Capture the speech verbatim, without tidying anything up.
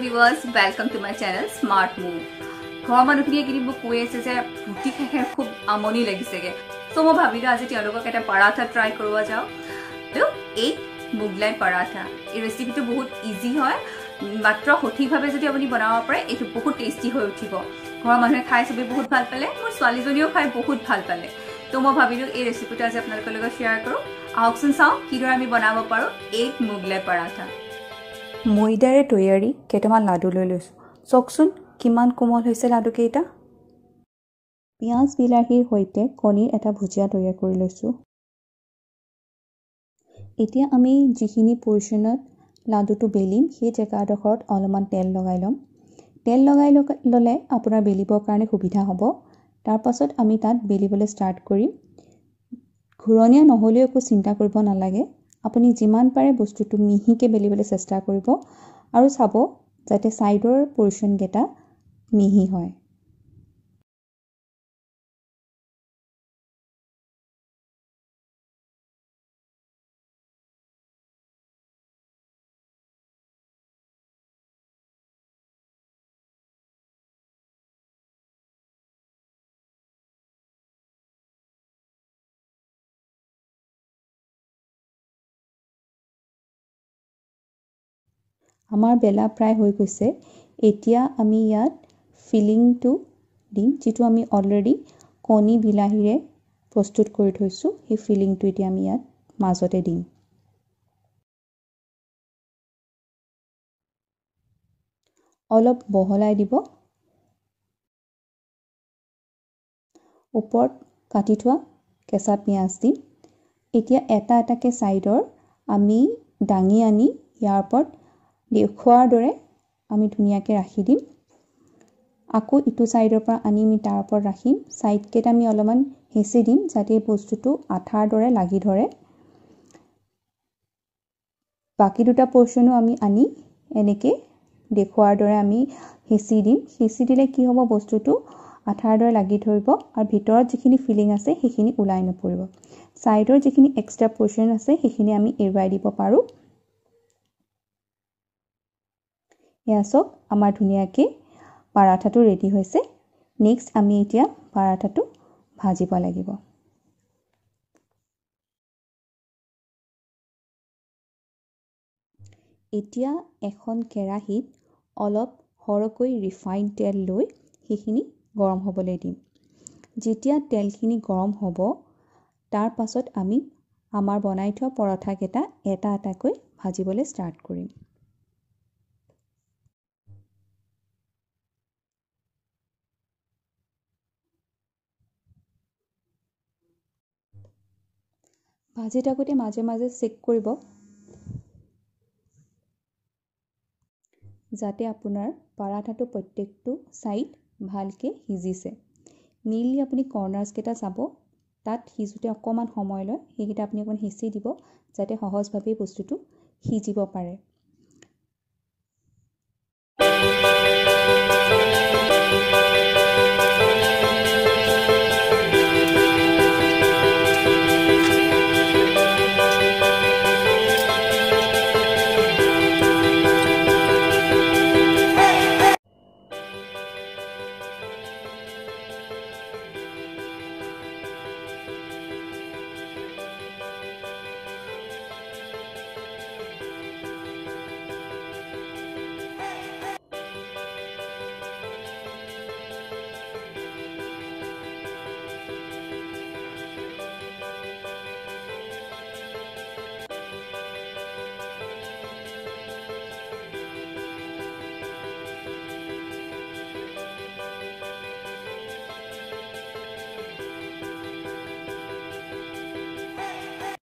viewers, welcome to my channel Smart Move. ঘৰ মানুহখিনিয়ে কিনি মোক কৈ আছে যে ৰুটি খাই খাই খুব আমনি লাগিছেগে সো মই ভাবিলো আজি তেওঁলোকক এটা পৰাঠা ট্ৰাই কৰোৱা যাও তো এই মুগলাই পৰাঠা এই ৰেচিপিটো বহুত ইজি হয় মাত্ৰ সঠিকভাৱে যদি আপুনি বনাব পাৰে এটো বহুত টেস্টি হৈ উঠিব ঘৰ মানুহে খাই সবে বহুত ভাল পালে মোৰ ছোৱালীজনীও খাই বহুত ভাল পালে তো মই ভাবিলো এই ৰেচিপিটো আজি আপোনালোকৰ লগত শেয়াৰ কৰো আহকচোন চাও কিদৰে আমি বনাব পাৰো এই মুগলাই পৰাঠা ময়দাৰে তৈয়াৰী কেইটামান লাডু লৈ লৈছো চকচোন কিমান কোমল হৈছে লাডু কেইটা পিয়াজ বিলাহীৰ হৈতে কণীৰ এটা ভুজিয়া তৈয়াৰ কৰি লৈছো এতিয়া আমি যিখিনি পৰ্চনত লাডুটো বেলিম সেই জেগাডখৰত অলপমান তেল লগাই লম তেল লগাই ললে আপোনাৰ বেলিবৰ কাৰণে সুবিধা হ'ব তাৰ পাছত আমি তাত বেলিবলৈ ষ্টাৰ্ট কৰিম ঘূৰণীয়া নহলেও একো চিন্তা কৰিব নালাগে আপুনি যিমান পাৰে বস্তুটো মিহিকে বেলিবলৈ চেষ্টা কৰিব আৰু চাব যাতে সাইডৰ পৰ্চন গেটা মিহি হয় আমাৰ বেলা প্ৰায় হৈ গৈছে এতিয়া আমি ইয়াত ফিলিংটো দিম যেটো আমি অলৰেডি কণী বিলাহীৰে প্ৰস্তুত কৰি থৈছো এই ফিলিংটো এতিয়া আমি ইয়াত মাজতে দিম অলপ বহলাই দিব ওপৰত কাটি থোৱা কেঁচা পিয়াজ দিম এতিয়া এটা এটাকে সাইডৰ আমি ডাঙি আনি ইয়াৰ ওপৰত দেখুৱাৰ দৰে আমি ধুনিয়াকে ৰাখি দিম আকৌ ইটো সাইডৰ পৰা আনি আমি তাৰ ওপৰত ৰাখিম সাইড কেটা আমি অলপমান হেচি দিম যাতে বস্তুটো আঠাৰ দৰে লাগি ধৰে বাকি দুটা পৰ্চনো আমি আনি এনেকে দেখুৱাৰ দৰে আমি হেচি দিম হেচি দিলে কি হ'ব বস্তুটো আঠাৰ দৰে লাগি ধৰিব আৰু ভিতৰত যিখিনি ফিলিং আছে সেইখিনি উলাই নপৰিব সাইডৰ যিখিনি এক্সট্ৰা পৰ্চন আছে সেইখিনি আমি এৰুৱাই দিব পাৰো ইয়াসক আমাৰ ধুনিয়াকে পৰাঠাটো ৰেডি হৈছে নেক্সট আমি এতিয়া পৰাঠাটো ভাজিব লাগিব এতিয়া এখন কেৰাহীত অলপ হৰকৈ ৰিফাইন তেল লৈ সেইখিনি গৰম হ'বলৈ দিম যেতিয়া তেলখিনি গৰম হ'ব তাৰ পাছত আমি আমাৰ বনাই থোৱা পৰাঠা কেটা এটা এটাকৈ ভাজিবলৈ ষ্টাৰ্ট কৰিম ভাজি থাকোতে মাজে মাজে চেক কৰিব যাতে আপোনাৰ পৰাঠাটো প্ৰত্যেকটো সাইড ভালকে সিজিছে মেইনলি আপুনি কৰ্নাৰছ কেটা চাব তাত সিজুতে অকমান সময় লয় সেইকেটা আপুনি অকন হেচি দিব যাতে সহজভাৱে বস্তুটো সিজিব পাৰে